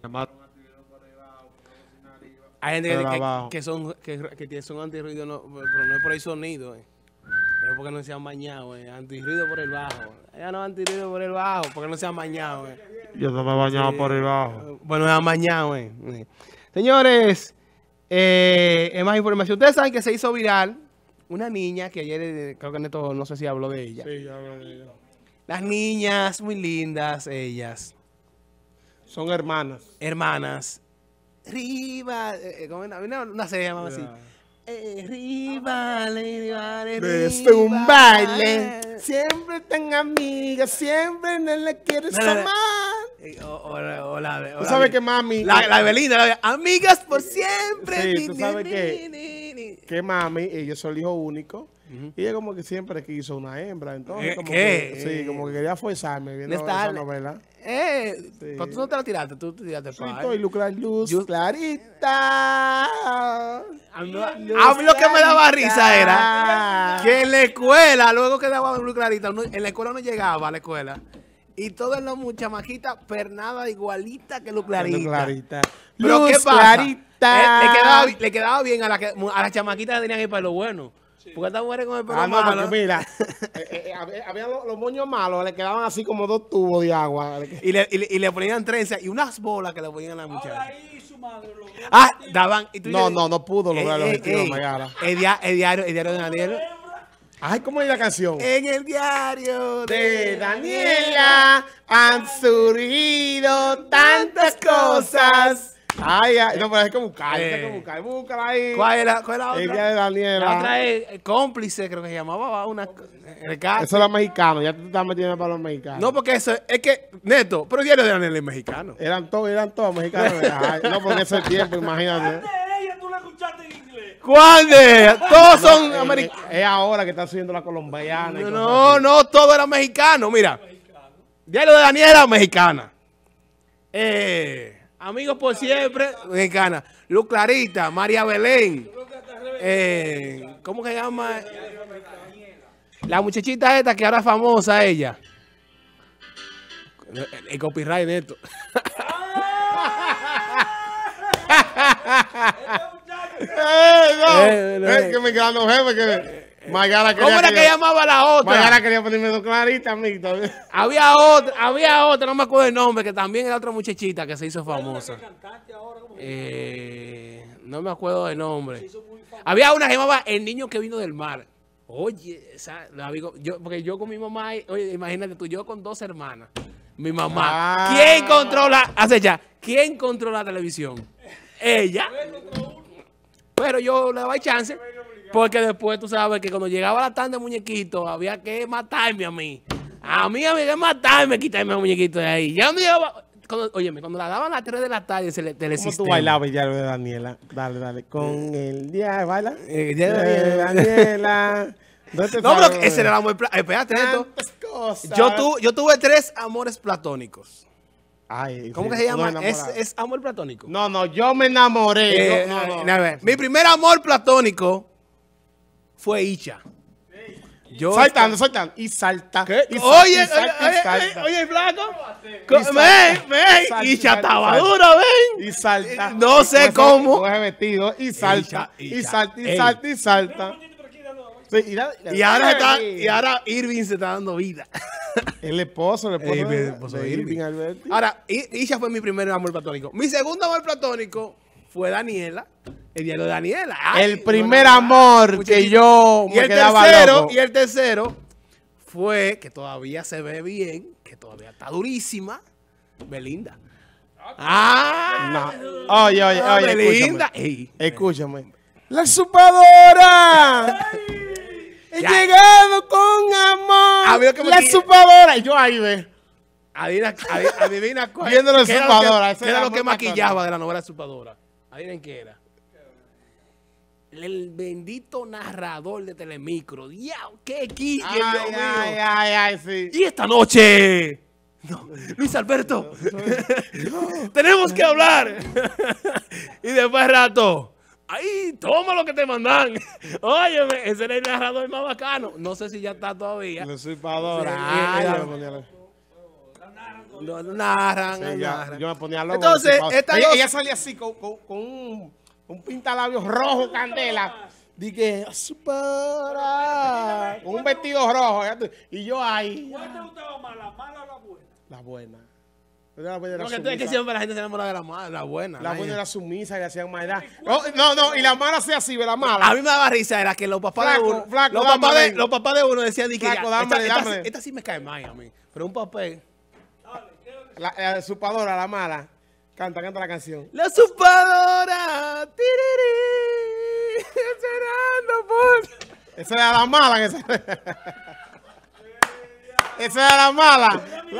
Hay gente que son antirruido, no, pero no es por el sonido, Es porque no se han bañado, Antirruido por el bajo. Ella no antirruido por el bajo, porque no se han bañado, Yo no me he bañado por el bajo. Bueno, se han bañado, Señores, más información. Ustedes saben que se hizo viral una niña que ayer, creo que Neto, no sé si habló de ella. Sí, ya hablo de ella. Las niñas, muy lindas, ellas. Son hermanas. Hermanas. Riva, ¿cómo era? Una serie llamaba así. Rivales. Desde un baile, siempre tan amigas, siempre no le quieres amar. ¿Tú sabes que mami? La Evelina, amigas por siempre. Sí, tú sabes que mami, ellos son el hijo único. Y ella como que siempre quiso una hembra. Entonces, como que, sí, como que quería forzarme viendo esa novela. Pero tú no te la tiraste, tú te tiraste sí, estoy luz clarita. A mí lo que me daba risa era que en la escuela, luego que daba luz clarita, en la escuela no llegaba a la escuela. Y todas las chamaquitas pernadas igualita que luz clarita. Pero Luz ¿qué pasa? clarita. Le quedaba bien a las chamaquitas que tenían el pelo bueno. Porque estas mujeres con el pelo No, malo. porque mira, había los moños malos, le quedaban así como 2 tubos de agua. Y le ponían trenzas y unas bolas que le ponían a las muchachas. Daban. No pudo lograr los objetivos, Mayara. El diario de Daniel. Ay, ¿cómo es la canción? En el diario De Daniela han surgido tantas cosas. Ay, no, pero hay que buscar, búscala ahí. ¿Cuál es la otra? El día de Daniela. La otra es cómplice, creo que se llamaba. Eso es los mexicanos, ya tú te estás metiendo para los mexicanos. No, porque eso es que, Neto, pero el diario de Daniel es mexicano. Eran todos mexicanos. Ay, no, porque ese tiempo, imagínate. ¿Cuál de ellas? Todos son americanos. Es ahora que está subiendo la colombiana. No, todo era mexicano. Mira, diario de Daniela, mexicana. Amigos por siempre, mexicana. Luz Clarita, María Belén. ¿Cómo que se llama? La muchachita esta que ahora es famosa, ella. El copyright de esto. Que me quedan jefe que Mayara quería. ¿Cómo era que llamaba la otra? Mayara quería ponerme dos claritas a mí. Había otra, no me acuerdo el nombre, que también era otra muchachita que se hizo famosa. No me acuerdo del nombre. Había una que llamaba El niño que vino del mar. Oye, porque yo con mi mamá, oye, imagínate tú, yo con 2 hermanas. Mi mamá. ¿Quién controla? ¿Quién controla la televisión? Ella. Pero yo le daba chance, porque después tú sabes que cuando llegaba la tarde de muñequito, había que matarme a mí. A mí había que matarme, quitarme a muñequito de ahí. Ya me llegaba, cuando la daban a las 3 de la tarde, ¿Cómo tú bailabas ya lo de Daniela? Dale. Con el día, baila. Daniela. No, pero ese era el amor. Espérate, esto. Yo tuve 3 amores platónicos. Ay, ¿Cómo que se llama? ¿Es amor platónico? No, yo me enamoré. Mi primer amor platónico fue Isha. Saltando. Y salta. Oye, flaco. Isha estaba dura, ven. Y salta. No sé cómo. Coge vestido y salta. Y salta. Sí, y ahora Irving se está dando vida. El esposo de Irving Alberti. Ahora, Isha fue mi primer amor platónico. Mi segundo amor platónico fue Daniela. El diario de Daniela. El primer amor que yo me quedaba loco. Y el tercero fue, que todavía se ve bien, que todavía está durísima, Belinda. Oye, Belinda. Escúchame. La Supadora. He llegado con amor. La Supadora. Y yo ahí ve. Adivina cuál. Viendo la Supadora. ¿Qué era lo que maquillaba de la novela Supadora? Adivinen qué era. El bendito narrador de Telemicro. ¡Diablo! ¡Qué quilla, Dios mío! Ay, sí. Y esta noche... No, Luis Alberto. Tenemos que hablar. Y después rato... ¡Ay, toma lo que te mandan! Óyeme, ese era el narrador más bacano. No sé si ya está todavía. La Supadora. narran. Yo me ponía loco. Entonces, ella salía así con un pintalabios rojo, candela. Dije, supera. Con un vestido rojo. Y yo ahí. ¿Cuál te gustaba más, la mala o la buena? La buena. Porque tú es que siempre la gente se enamora de la mala, la buena. La buena era sumisa, le hacían maldad. No, y la mala hacía así, ve la mala. A mí me daba risa, era que los papás de uno, los papás de uno decían, esta sí me cae mal a mí. Pero un papel. La supadora, la mala. Canta la canción. La supadora. Esa era la mala. Esa era la mala.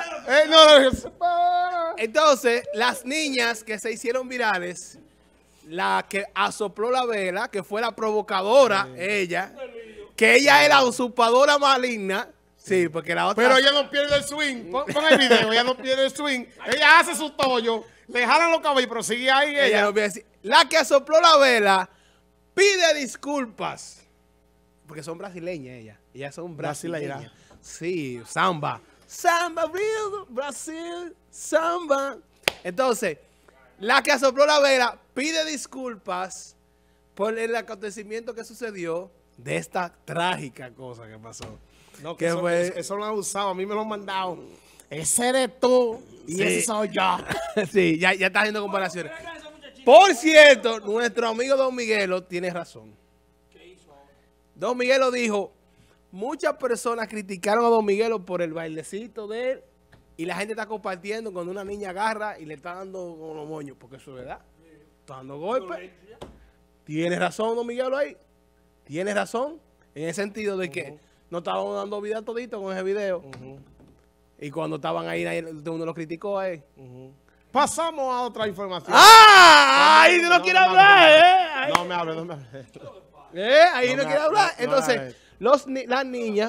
Entonces, las niñas que se hicieron virales, la que asopló la vela, que fue la provocadora, ella, que ella era usurpadora maligna. Sí, porque la otra... Pero ella no pierde el swing. Pon el video, ella no pierde el swing. Ella hace su tollo, le jalan los cabellos, pero sigue ahí ella. No decir. La que asopló la vela pide disculpas. Porque son brasileñas ellas son brasileñas. Sí, samba. Samba, Brasil, samba. Entonces, la que asopló la vela pide disculpas por el acontecimiento que sucedió de esta trágica cosa que pasó. No, que eso lo han usado, a mí me lo han mandado. Ese eres tú y ese soy yo. Sí, ya está haciendo comparaciones. Por cierto, nuestro amigo Don Miguelo tiene razón. ¿Qué hizo ahora? Don Miguelo dijo, muchas personas criticaron a Don Miguelo por el bailecito de él y la gente está compartiendo cuando una niña agarra y le está dando con los moños, porque eso es verdad. Está dando golpes. Tiene razón Don Miguelo ahí. Tiene razón en el sentido de que no estaban dando vida todito con ese video. Y cuando estaban ahí, uno lo criticó a él. Pasamos a otra información. ¡Ah! Ahí no quiere hablar, No me hable. Ahí no quiere hablar. Entonces, las niñas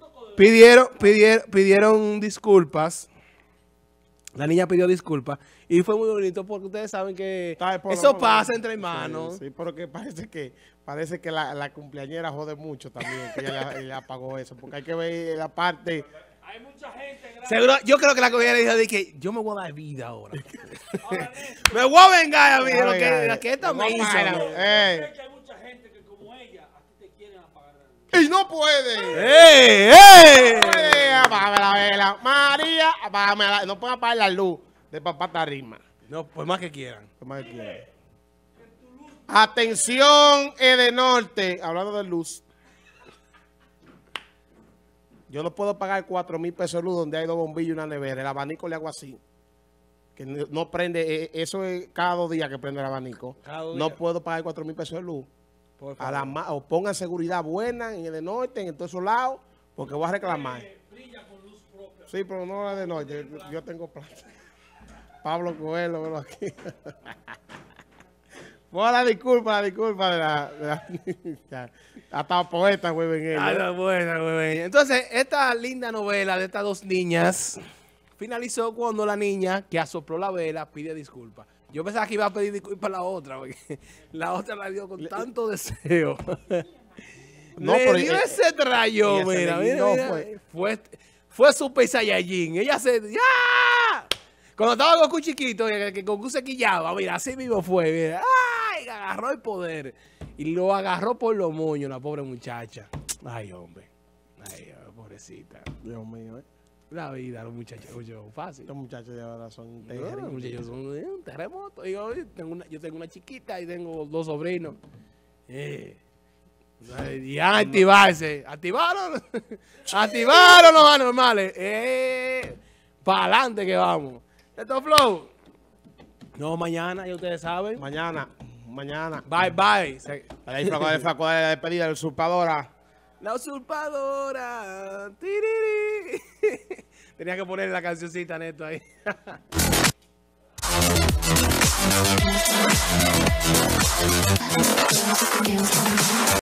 pidieron disculpas. La niña pidió disculpas. Y fue muy bonito porque ustedes saben que eso pasa entre hermanos. Sí, porque parece que la cumpleañera jode mucho también. Que ella apagó eso. Porque hay que ver la parte... Hay mucha gente. Seguro, yo creo que la compañera dijo de que yo me voy a dar vida ahora. Me voy a vengar a mí de lo que esta me hizo. Hay mucha gente que como ella, a ti te quieren apagar la luz. ¡Y no puede! Apágame la vela. María, apágame la... No pueden apagar la luz de Papá Tarima. No, pues más que quieran. Atención, Edenorte. Hablando de luz. Yo no puedo pagar 4,000 pesos de luz donde hay 2 bombillos y una nevera. El abanico le hago así. Que no prende. Eso es cada 2 días que prende el abanico. No puedo pagar 4,000 pesos de luz. O pongan seguridad buena en Edenorte, en todos esos lados, porque voy a reclamar. Brilla con luz propia. Sí, pero no la de noche. Yo tengo plata. Pablo Coelho, velo aquí. Bueno, la disculpa de la hasta poeta, güey. Entonces, esta linda novela de estas 2 niñas finalizó cuando la niña que asopló la vela pide disculpas. Yo pensaba que iba a pedir disculpas a la otra, porque la otra la dio con tanto deseo. No, pero dio ese trayón, mira. Fue Super Saiyajin. Ella se... ¡Ya! Cuando estaba Goku chiquito, que Goku se quillaba, mira, así mismo fue. Mira. ¡Ay! Agarró el poder. Y lo agarró por los moños, la pobre muchacha. Ay, hombre. Ay, pobrecita. Dios mío, La vida, los muchachos, fácil. Los muchachos de ahora son terribles. Los muchachos son un terremoto. Yo tengo una chiquita y tengo 2 sobrinos. Y a activarse. ¿Activaron? ¿Activaron los anormales? Para adelante que vamos. Esto Flow. No, mañana, ya ustedes saben. Mañana. Bye, bye. Ahí flaco de la despedida, la usurpadora. La usurpadora. Tiriri. Tenía que poner la cancioncita Neto ahí.